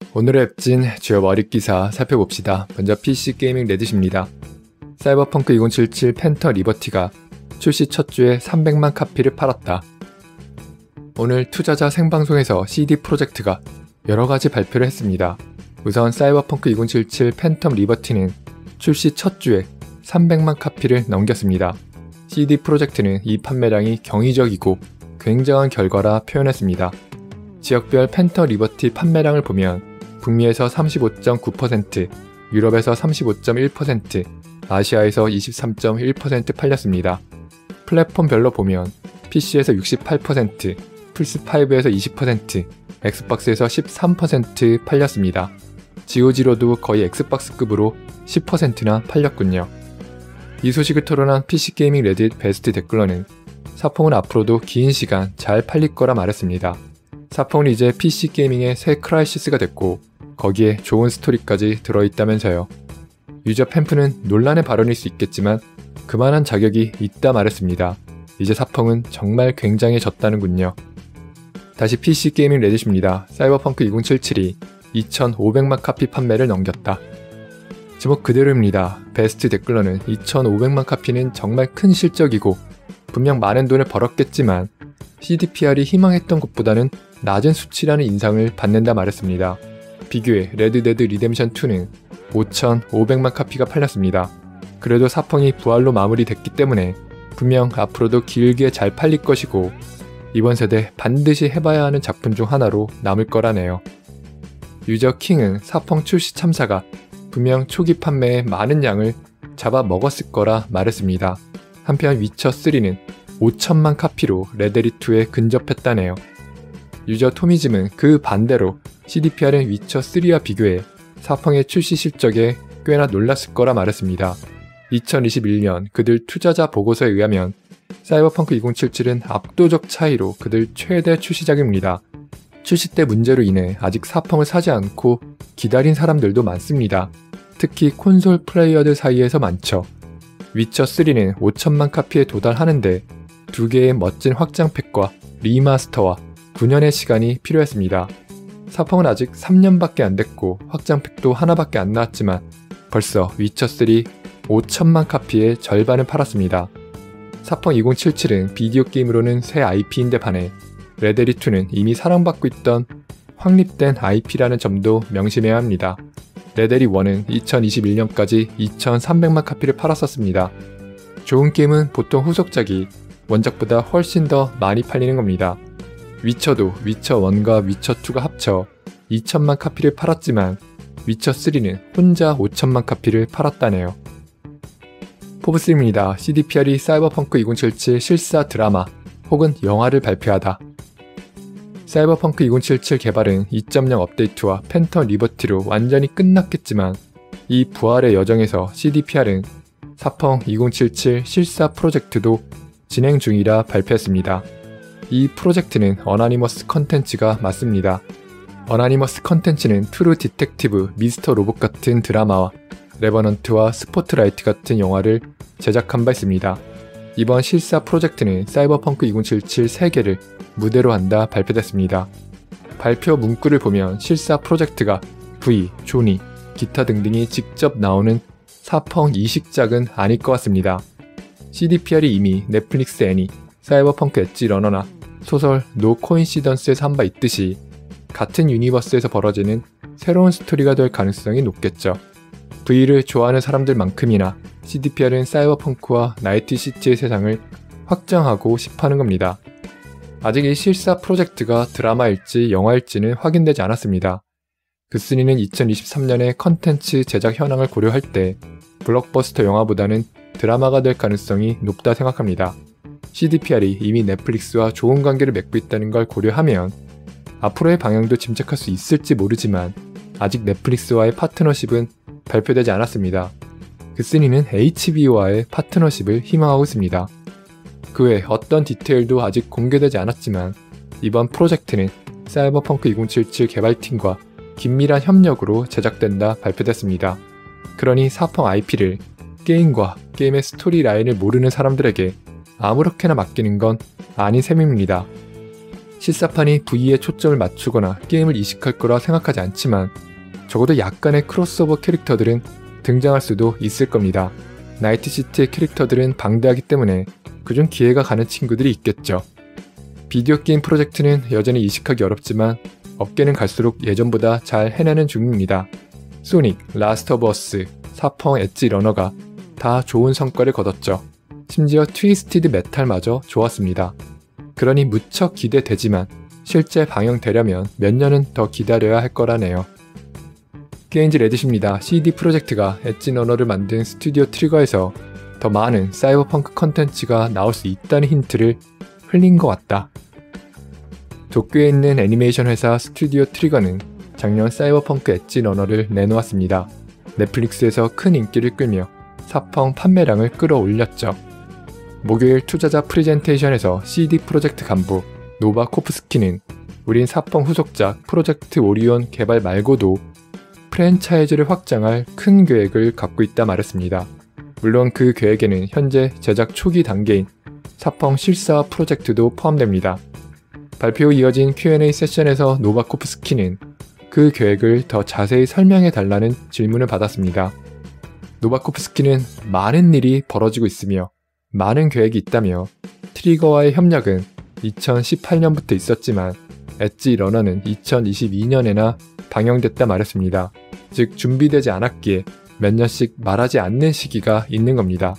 오늘의 앱진 주요 월입기사 살펴봅시다. 먼저 PC 게이밍 레딧입니다. 사이버펑크 2077 펜터 리버티가 출시 첫 주에 300만 카피를 팔았다. 오늘 투자자 생방송에서 CD 프로젝트가 여러가지 발표를 했습니다. 우선 사이버펑크 2077 팬텀 리버티는 출시 첫 주에 300만 카피를 넘겼습니다. CD 프로젝트는 이 판매량이 경이적이고 굉장한 결과라 표현했습니다. 지역별 펜터 리버티 판매량을 보면 북미에서 35.9%, 유럽에서 35.1%, 아시아에서 23.1% 팔렸습니다. 플랫폼별로 보면 PC에서 68%, 플스5에서 20%, 엑스박스에서 13% 팔렸습니다. GOG로도 거의 엑스박스급으로 10%나 팔렸군요. 이 소식을 토론한 PC게이밍 레딧 베스트 댓글러는 사펑은 앞으로도 긴 시간 잘 팔릴 거라 말했습니다. 사펑은 이제 PC게이밍의 새 크라이시스가 됐고 거기에 좋은 스토리까지 들어있다면서요. 유저 팬프는 논란의 발언일 수 있겠지만 그만한 자격이 있다 말했습니다. 이제 사펑은 정말 굉장해졌다는군요. 다시 PC게이밍 레딧입니다. 사이버펑크 2077이 2500만 카피 판매를 넘겼다. 제목 그대로입니다. 베스트 댓글러는 2500만 카피는 정말 큰 실적이고 분명 많은 돈을 벌었겠지만 CDPR이 희망했던 것보다는 낮은 수치라는 인상을 받는다 말했습니다. 비교해 레드데드 리뎀션 2는 5500만 카피가 팔렸습니다. 그래도 사펑이 부활로 마무리됐기 때문에 분명 앞으로도 길게 잘 팔릴 것이고 이번 세대 반드시 해봐야 하는 작품 중 하나로 남을 거라네요. 유저 킹은 사펑 출시 참사가 분명 초기 판매에 많은 양을 잡아먹었을 거라 말했습니다. 한편 위쳐3는 5천만 카피로 레데리2에 근접했다네요. 유저 토미즘은 그 반대로 CDPR은 위쳐3와 비교해 사펑의 출시 실적에 꽤나 놀랐을 거라 말했습니다. 2021년 그들 투자자 보고서에 의하면 사이버펑크 2077은 압도적 차이로 그들 최대 출시작입니다. 출시 때 문제로 인해 아직 사펑을 사지 않고 기다린 사람들도 많습니다. 특히 콘솔 플레이어들 사이에서 많죠. 위쳐3는 5천만 카피에 도달하는데 2개의 멋진 확장팩과 리마스터와 9년의 시간이 필요했습니다. 사펑은 아직 3년밖에 안 됐고 확장팩도 하나밖에 안 나왔지만 벌써 위쳐3 5천만 카피의 절반을 팔았습니다. 사펑 2077은 비디오 게임으로는 새 IP인데 반해 레데리2는 이미 사랑받고 있던 확립된 IP라는 점도 명심해야 합니다. 레데리1은 2021년까지 2300만 카피를 팔았었습니다. 좋은 게임은 보통 후속작이 원작보다 훨씬 더 많이 팔리는 겁니다. 위쳐도 위쳐1과 위쳐2가 합쳐 2000만 카피를 팔았지만 위쳐3는 혼자 5000만 카피를 팔았다네요. 포브스입니다. CDPR이 사이버펑크 2077 실사 드라마 혹은 영화를 발표하다. 사이버펑크 2077 개발은 2.0 업데이트와 펜터 리버티로 완전히 끝났겠지만 이 부활의 여정에서 CDPR은 사펑 2077 실사 프로젝트도 진행 중이라 발표했습니다. 이 프로젝트는 어나니머스 컨텐츠가 맞습니다. 어나니머스 컨텐츠는 트루 디텍티브, 미스터 로봇 같은 드라마와 레버넌트와 스포트라이트 같은 영화를 제작한 바 있습니다. 이번 실사 프로젝트는 사이버펑크 2077 3개를 무대로 한다 발표됐습니다. 발표 문구를 보면 실사 프로젝트가 V, 조니, 기타 등등이 직접 나오는 사펑 이식작은 아닐 것 같습니다. CDPR이 이미 넷플릭스 애니, 사이버펑크 엣지 러너나 소설 노 코인시던스에서 한 바 있듯이 같은 유니버스에서 벌어지는 새로운 스토리가 될 가능성이 높겠죠. V를 좋아하는 사람들만큼이나 CDPR은 사이버펑크와 나이트시티의 세상을 확장하고 싶어하는 겁니다. 아직 이 실사 프로젝트가 드라마일지 영화일지는 확인되지 않았습니다. 그스니는 2023년에 컨텐츠 제작 현황을 고려할 때 블록버스터 영화보다는 드라마가 될 가능성이 높다 생각합니다. CDPR이 이미 넷플릭스와 좋은 관계를 맺고 있다는 걸 고려하면 앞으로의 방향도 짐작할 수 있을지 모르지만 아직 넷플릭스와의 파트너십은 발표되지 않았습니다. 그스니는 HBO와의 파트너십을 희망하고 있습니다. 그 외 어떤 디테일도 아직 공개되지 않았지만 이번 프로젝트는 사이버펑크 2077 개발팀과 긴밀한 협력으로 제작된다 발표됐습니다. 그러니 사펑 IP를 게임과 게임의 스토리 라인을 모르는 사람들에게 아무렇게나 맡기는 건 아닌 셈입니다. 실사판이 V에 초점을 맞추거나 게임을 이식할 거라 생각하지 않지만 적어도 약간의 크로스오버 캐릭터들은 등장할 수도 있을 겁니다. 나이트시티의 캐릭터들은 방대하기 때문에 그중 기회가 가는 친구들이 있겠죠. 비디오 게임 프로젝트는 여전히 이식하기 어렵지만 업계는 갈수록 예전보다 잘 해내는 중입니다. 소닉, 라스트 오브 어스, 사펑 엣지 러너가 다 좋은 성과를 거뒀죠. 심지어 트위스티드 메탈마저 좋았습니다. 그러니 무척 기대되지만 실제 방영되려면 몇 년은 더 기다려야 할 거라네요. 게임즈 레딧입니다. CD 프로젝트가 엣지 러너를 만든 스튜디오 트리거에서 더 많은 사이버펑크 컨텐츠가 나올 수 있다는 힌트를 흘린 것 같다. 도쿄에 있는 애니메이션 회사 스튜디오 트리거는 작년 사이버펑크 엣지 러너를 내놓았습니다. 넷플릭스에서 큰 인기를 끌며 사펑 판매량을 끌어올렸죠. 목요일 투자자 프레젠테이션에서 CD 프로젝트 간부 노바코프스키는 우린 사펑 후속작 프로젝트 오리온 개발 말고도 프랜차이즈를 확장할 큰 계획을 갖고 있다 말했습니다. 물론 그 계획에는 현재 제작 초기 단계인 사펑 실사화 프로젝트도 포함됩니다. 발표 후 이어진 Q&A 세션에서 노바코프스키는 그 계획을 더 자세히 설명해 달라는 질문을 받았습니다. 노바코프스키는 많은 일이 벌어지고 있으며 많은 계획이 있다며 트리거와의 협력은 2018년부터 있었지만 엣지 러너는 2022년에나 방영됐다 말했습니다. 즉 준비되지 않았기에 몇 년씩 말하지 않는 시기가 있는 겁니다.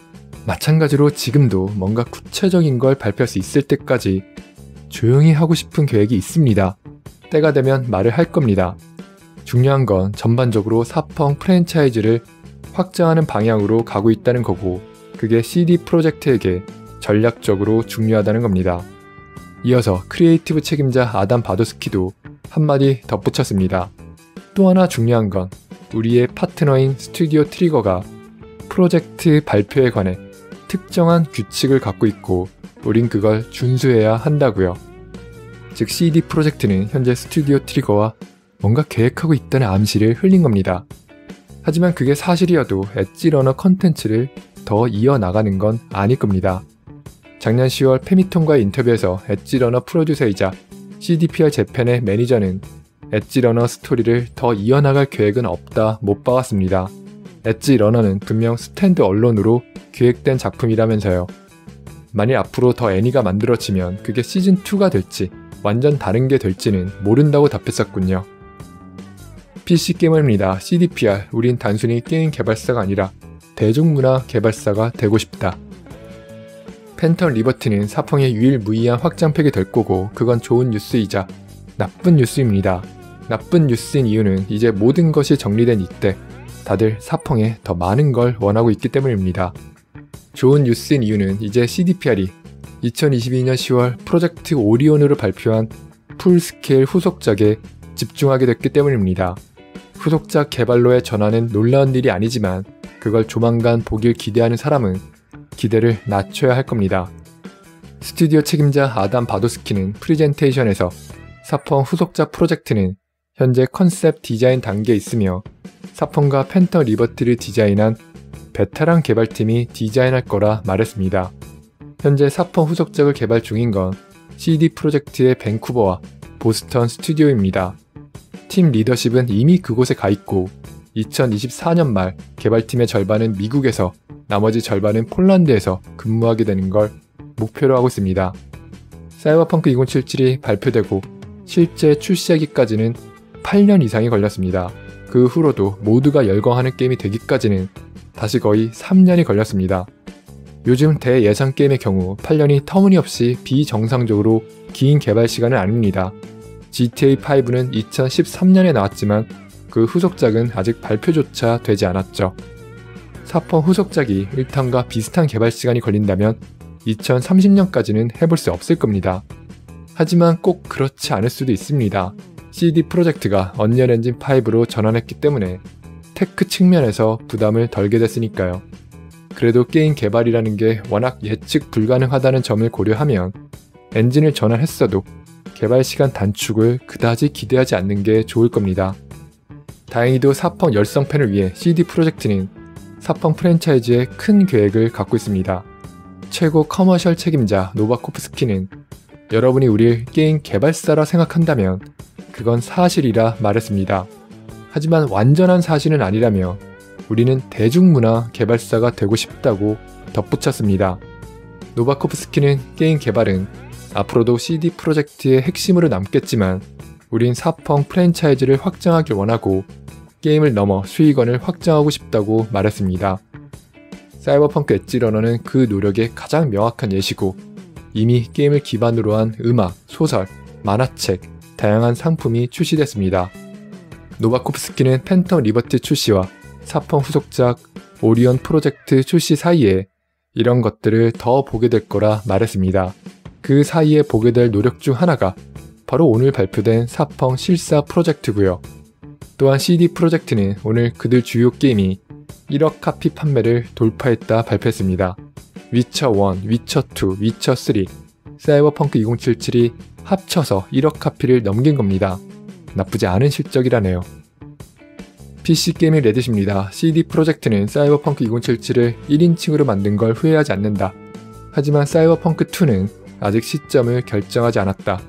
마찬가지로 지금도 뭔가 구체적인 걸 발표할 수 있을 때까지 조용히 하고 싶은 계획이 있습니다. 때가 되면 말을 할 겁니다. 중요한 건 전반적으로 사펑 프랜차이즈를 확장하는 방향으로 가고 있다는 거고 그게 CD 프로젝트에게 전략적으로 중요하다는 겁니다. 이어서 크리에이티브 책임자 아담 바도스키도 한마디 덧붙였습니다. 또 하나 중요한 건 우리의 파트너인 스튜디오 트리거가 프로젝트 발표에 관해 특정한 규칙을 갖고 있고 우린 그걸 준수해야 한다고요. 즉 CD 프로젝트는 현재 스튜디오 트리거와 뭔가 계획하고 있다는 암시를 흘린 겁니다. 하지만 그게 사실이어도 엣지 러너 컨텐츠를 더 이어나가는 건 아닐 겁니다. 작년 10월 페미통과의 인터뷰에서 엣지 러너 프로듀서이자 CDPR 재팬의 매니저는 엣지 러너 스토리를 더 이어나갈 계획은 없다 못 박았습니다. 엣지 러너는 분명 스탠드 언론으로 기획된 작품이라면서요. 만일 앞으로 더 애니가 만들어지면 그게 시즌2가 될지 완전 다른 게 될지는 모른다고 답했었군요. PC게임입니다. CDPR, 우린 단순히 게임 개발사가 아니라 대중문화 개발사가 되고 싶다. 팬텀 리버티는 사펑의 유일무이한 확장팩이 될 거고 그건 좋은 뉴스이자 나쁜 뉴스입니다. 나쁜 뉴스인 이유는 이제 모든 것이 정리된 이때 다들 사펑에 더 많은 걸 원하고 있기 때문입니다. 좋은 뉴스인 이유는 이제 CDPR이 2022년 10월 프로젝트 오리온으로 발표한 풀스케일 후속작에 집중하게 됐기 때문입니다. 후속작 개발로의 전환은 놀라운 일이 아니지만 그걸 조만간 보길 기대하는 사람은 기대를 낮춰야 할 겁니다. 스튜디오 책임자 아담 바도스키는 프레젠테이션에서 사펑 후속작 프로젝트는 현재 컨셉 디자인 단계에 있으며 사펑과 팬텀 리버티를 디자인한 베테랑 개발팀이 디자인할 거라 말했습니다. 현재 사펑 후속작을 개발 중인 건 CD 프로젝트의 밴쿠버와 보스턴 스튜디오입니다. 팀 리더십은 이미 그곳에 가 있고 2024년 말 개발팀의 절반은 미국에서 나머지 절반은 폴란드에서 근무하게 되는 걸 목표로 하고 있습니다. 사이버펑크 2077이 발표되고 실제 출시하기까지는 8년 이상이 걸렸습니다. 그 후로도 모두가 열광하는 게임이 되기까지는 다시 거의 3년이 걸렸습니다. 요즘 대예산 게임의 경우 8년이 터무니없이 비정상적으로 긴 개발 시간은 아닙니다. GTA5는 2013년에 나왔지만 그 후속작은 아직 발표조차 되지 않았죠. 사펑 후속작이 1탄과 비슷한 개발 시간이 걸린다면 2030년까지는 해볼 수 없을 겁니다. 하지만 꼭 그렇지 않을 수도 있습니다. CD 프로젝트가 언리얼 엔진 5로 전환했기 때문에 테크 측면에서 부담을 덜게 됐으니까요. 그래도 게임 개발이라는 게 워낙 예측 불가능하다는 점을 고려하면 엔진을 전환했어도 개발 시간 단축을 그다지 기대하지 않는 게 좋을 겁니다. 다행히도 사펑 열성팬을 위해 CD 프로젝트는 사펑 프랜차이즈에 큰 계획을 갖고 있습니다. 최고 커머셜 책임자 노바코프스키는 여러분이 우리를 게임 개발사라 생각한다면 그건 사실이라 말했습니다. 하지만 완전한 사실은 아니라며 우리는 대중문화 개발사가 되고 싶다고 덧붙였습니다. 노바코프스키는 게임 개발은 앞으로도 CD 프로젝트의 핵심으로 남겠지만 우린 사펑 프랜차이즈를 확장하길 원하고 게임을 넘어 수익원을 확장하고 싶다고 말했습니다. 사이버펑크 엣지러너는 그 노력의 가장 명확한 예시고 이미 게임을 기반으로 한 음악, 소설, 만화책, 다양한 상품이 출시됐습니다. 노바코프스키는 팬텀 리버티 출시와 사펑 후속작 오리온 프로젝트 출시 사이에 이런 것들을 더 보게 될 거라 말했습니다. 그 사이에 보게 될 노력 중 하나가 바로 오늘 발표된 사펑 실사 프로젝트고요. 또한 CD 프로젝트는 오늘 그들 주요 게임이 1억 카피 판매를 돌파했다 발표했습니다. 위쳐1, 위쳐2, 위쳐3, 사이버펑크 2077이 합쳐서 1억 카피를 넘긴 겁니다. 나쁘지 않은 실적이라네요. PC 게이밍 레딧입니다. CD 프로젝트는 사이버펑크 2077을 1인칭으로 만든 걸 후회하지 않는다. 하지만 사이버펑크2는 아직 시점을 결정하지 않았다.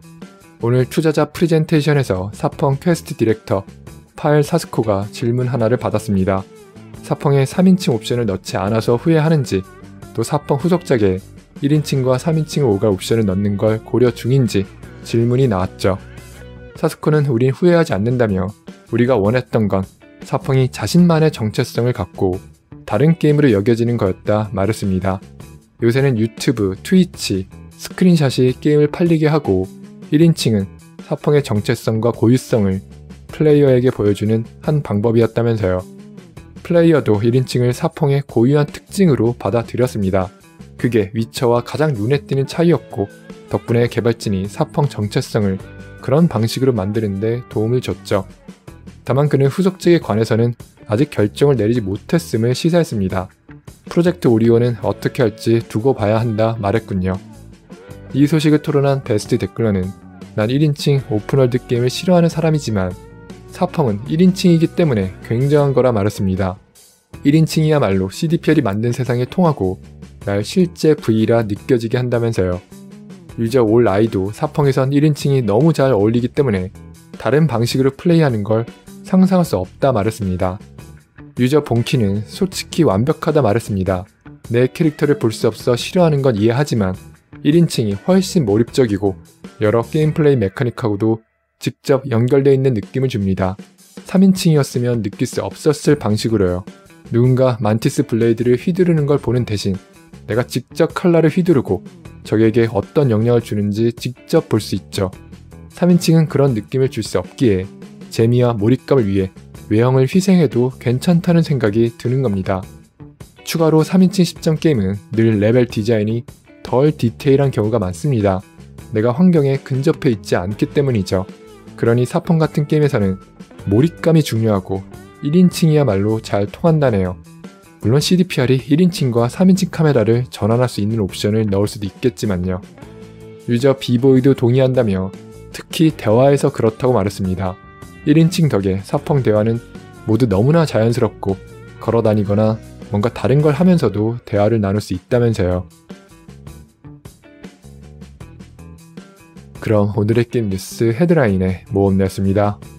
오늘 투자자 프리젠테이션에서 사펑 퀘스트 디렉터 파엘 사스코가 질문 하나를 받았습니다. 사펑에 3인칭 옵션을 넣지 않아서 후회하는지, 또 사펑 후속작에 1인칭과 3인칭을 오갈 옵션을 넣는 걸 고려 중인지 질문이 나왔죠. 사스코는 우린 후회하지 않는다며 우리가 원했던 건 사펑이 자신만의 정체성을 갖고 다른 게임으로 여겨지는 거였다 말했습니다. 요새는 유튜브, 트위치, 스크린샷이 게임을 팔리게 하고 1인칭은 사펑의 정체성과 고유성을 플레이어에게 보여주는 한 방법이었다면서요. 플레이어도 1인칭을 사펑의 고유한 특징으로 받아들였습니다. 그게 위쳐와 가장 눈에 띄는 차이였고 덕분에 개발진이 사펑 정체성을 그런 방식으로 만드는데 도움을 줬죠. 다만 그는 후속작에 관해서는 아직 결정을 내리지 못했음을 시사했습니다. 프로젝트 오리온은 어떻게 할지 두고 봐야 한다 말했군요. 이 소식을 토론한 베스트 댓글러는 난 1인칭 오픈월드 게임을 싫어하는 사람이지만 사펑은 1인칭이기 때문에 굉장한 거라 말했습니다. 1인칭이야말로 CDPR이 만든 세상에 통하고 날 실제 V라 느껴지게 한다면서요. 유저 올 아이도 사펑에선 1인칭이 너무 잘 어울리기 때문에 다른 방식으로 플레이하는 걸 상상할 수 없다 말했습니다. 유저 본키는 솔직히 완벽하다 말했습니다. 내 캐릭터를 볼 수 없어 싫어하는 건 이해하지만 1인칭이 훨씬 몰입적이고 여러 게임 플레이 메카닉하고도 직접 연결되어 있는 느낌을 줍니다. 3인칭이었으면 느낄 수 없었을 방식으로요. 누군가 만티스 블레이드를 휘두르는 걸 보는 대신 내가 직접 칼날을 휘두르고 적에게 어떤 영향을 주는지 직접 볼 수 있죠. 3인칭은 그런 느낌을 줄 수 없기에 재미와 몰입감을 위해 외형을 희생해도 괜찮다는 생각이 드는 겁니다. 추가로 3인칭 10점 게임은 늘 레벨 디자인이 덜 디테일한 경우가 많습니다. 내가 환경에 근접해 있지 않기 때문이죠. 그러니 사펑 같은 게임에서는 몰입감이 중요하고 1인칭이야말로 잘 통한다네요. 물론 CDPR이 1인칭과 3인칭 카메라를 전환할 수 있는 옵션을 넣을 수도 있겠지만요. 유저 비보이도 동의한다며 특히 대화에서 그렇다고 말했습니다. 1인칭 덕에 사펑 대화는 모두 너무나 자연스럽고 걸어다니거나 뭔가 다른 걸 하면서도 대화를 나눌 수 있다면서요. 그럼 오늘의 게임 뉴스 헤드라인의 모험이었습니다.